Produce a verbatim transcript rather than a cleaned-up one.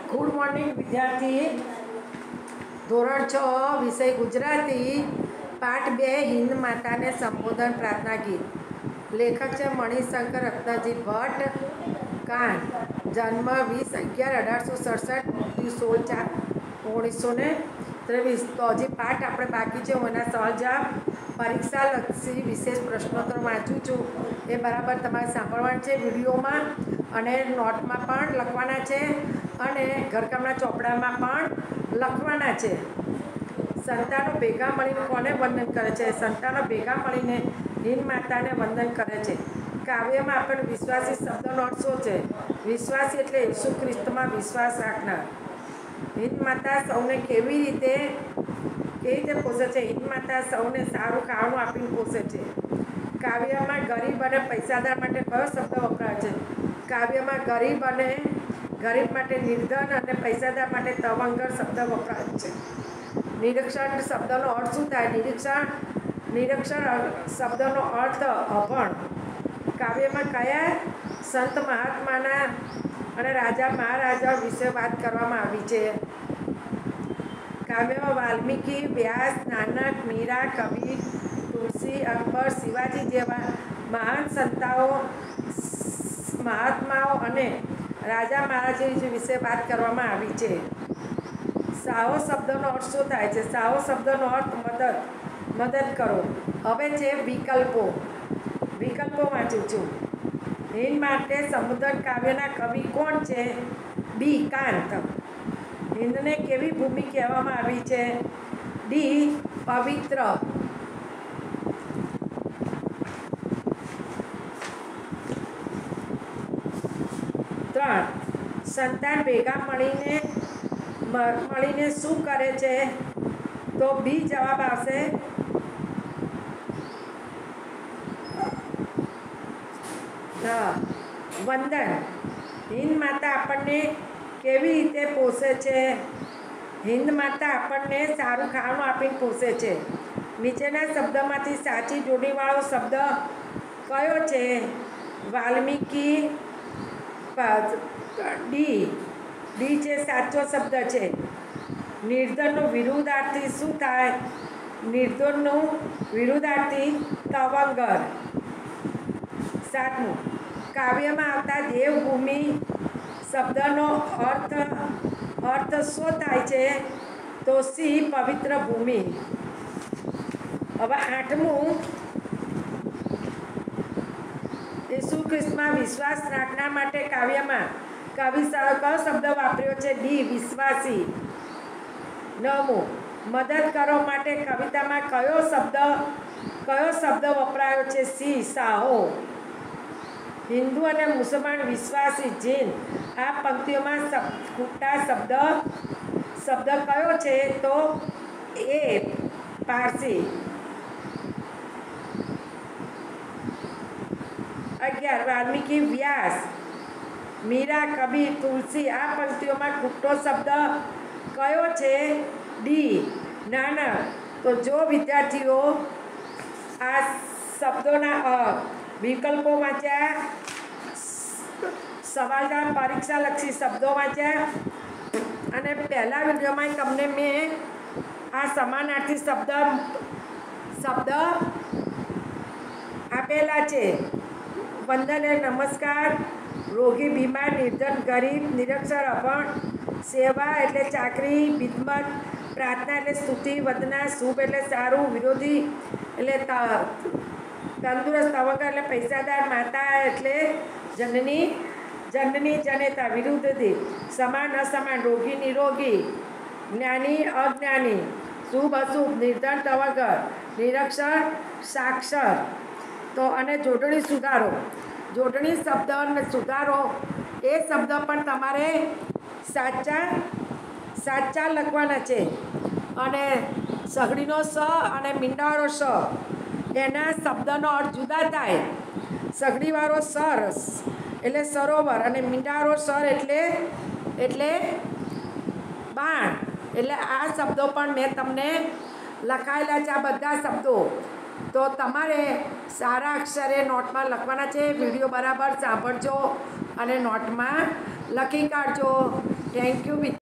Good morning વિદ્યાર્થી. ધોરણ છ વિષય ગુજરાતી, પાઠ બે, હિન્દ માતાને સંબોધન પ્રાર્થના ગીત. લેખક છે મણિશંકર રત્નજી ભટ્ટ. કાન જન્મ વીસ અગિયાર અઢારસો સડસઠ, મૃત્યુ સોળ ચાર ઓગણીસો ને ત્રેવીસ. તો હજી પાઠ આપણે બાકી છે. હું એના સહજાબ પરીક્ષાલક્ષી વિશેષ પ્રશ્નોત્તર વાંચું છું. એ બરાબર તમારે સાંભળવાનું છે વિડીયોમાં, અને નોટમાં પણ લખવાના છે, અને ઘરકામના ચોપડામાં પણ લખવાના છે. સંતાનો ભેગા મળીને કોને વંદન કરે છે? સંતાનો ભેગા મળીને હિન્દ માતાને વંદન કરે છે. કાવ્યમાં આપણને વિશ્વાસી શબ્દનો અર્થ શું છે? વિશ્વાસી એટલે ઈસુ ખ્રિસ્તમાં વિશ્વાસ રાખનાર. હિન્દ માતા સૌને કેવી રીતે કેવી રીતે પોષે છે? હિન્દ માતા સૌને સારું ખાવાનું આપીને પોષે છે. કાવ્યમાં ગરીબ અને પૈસાદાર માટે કયો શબ્દ વપરાય છે? કાવ્યમાં ગરીબ અને ગરીબ માટે નિર્ધન અને પૈસાદાર માટે તવંગર શબ્દ વપરાય છે. નિરીક્ષણ શબ્દનો અર્થ શું થાય? નિરીક્ષણ નિરીક્ષણ શબ્દનો અર્થ અભણ. કાવ્યમાં કયા સંત મહાત્માના અને રાજા મહારાજા વિશે વાત કરવામાં આવી છે? કાવ્યમાં વાલ્મીકી, વ્યાસ, નાનક, મીરા, કબીર, તુલસી, અકબર, શિવાજી જેવા મહાન સંતાઓ, મહાત્માઓ અને રાજા મહારાજા વિશે વાત કરવામાં આવી છે. સાહો શબ્દનો અર્થ શું થાય છે? સાહો શબ્દનો અર્થ મદદ મદદ કરો. હવે છે વિકલ્પો. વિકલ્પો વાંચું છું. હિન્દ માટે સંબોધન કાવ્યના કવિ કોણ છે? બી. કાંત. હિન્દને કેવી ભૂમિ કહેવામાં આવી છે? ડી. પવિત્ર. ત્રણ. સંતાન ભેગા મળીને મળીને શું કરે છે? તો બી જવાબ આવશે. વંદન. હિન્દ માતા આપણને કેવી રીતે પોષે છે? હિન્દ માતા આપણને સારું ખાવાનું આપીને પોષે છે. નીચેના શબ્દમાંથી સાચી જોડીવાળો શબ્દ કયો છે? વાલ્મીકી. ડી. ડી છે સાચો શબ્દ છે. નિર્ધનનું વિરુદ્ધાર્થી શું થાય? નિર્ધનનું વિરુદ્ધાર્થી તવંગર. સાતમું. કાવ્યમાં આવતા દેવભૂમિ શબ્દનો અર્થ અર્થ શું થાય છે? તો સી. પવિત્ર ભૂમિ. હવે આઠમું. ઈસુ ખ્રિસ્તમાં વિશ્વાસ રાખનાર માટે કાવ્યમાં કવિ કયો શબ્દ વાપર્યો છે? ડી. વિશ્વાસી. નવમું. મદદ કરો માટે કવિતામાં કયો શબ્દ કયો શબ્દ વપરાયો છે? સી. સાહો. હિન્દુ અને મુસલમાન, વિશ્વાસી, જૈન, આ પંક્તિઓમાં ખૂટતા શબ્દ શબ્દ કયો છે? તો એ. પારસી. અગિયાર. વાલ્મીકી, વ્યાસ, મીરા, કબીર, તુલસી, આ પંક્તિઓમાં ખૂટતો શબ્દ કયો છે? ડી. નાનક. તો જો વિદ્યાર્થીઓ આ શબ્દોના વિકલ્પો વાંચ્યા, સવાલના પરીક્ષાલક્ષી શબ્દો વાંચ્યા, અને પહેલા વિડીયોમાં તમને મેં આ સમાનાર્થી શબ્દ શબ્દ આપેલા છે. વંદન એ નમસ્કાર, રોગી, બીમાર, નિર્ધન, ગરીબ, નિરક્ષર, અભણ, સેવા એટલે ચાકરી, બિદમત, પ્રાર્થના એટલે સ્તુતિ, વંદના, શુભ એટલે સારું, વિરોધી એટલે તંદુરસ્ત, તવંગર એટલે પૈસાદાર, માતા એટલે જનની, જનની જનેતા, વિરુદ્ધથી સમાન અસમાન, રોગી નિરોગી, જ્ઞાની અજ્ઞાની, શુભ અશુભ, નિર્ધન તવંગર, નિરક્ષર સાક્ષર. તો અને જોડણી સુધારો. જોડણી શબ્દ સુધારો એ શબ્દ પણ તમારે સાચા સાચા લખવાના છે. અને સઘળીનો સ અને મીંડાવાળો સ એના શબ્દનો અર્થ જુદા થાય. સઘળીવાળો સર એટલે સરોવર, અને મીંડાવાળો સર એટલે એટલે બાણ. એટલે આ શબ્દો પણ મેં તમને લખાયેલા છે. આ બધા શબ્દો તો તમારે સારા અક્ષરે નોટમાં લખવાના છે. વિડીયો બરાબર સાંભળજો અને નોટમાં લખી કાઢજો. Thank you.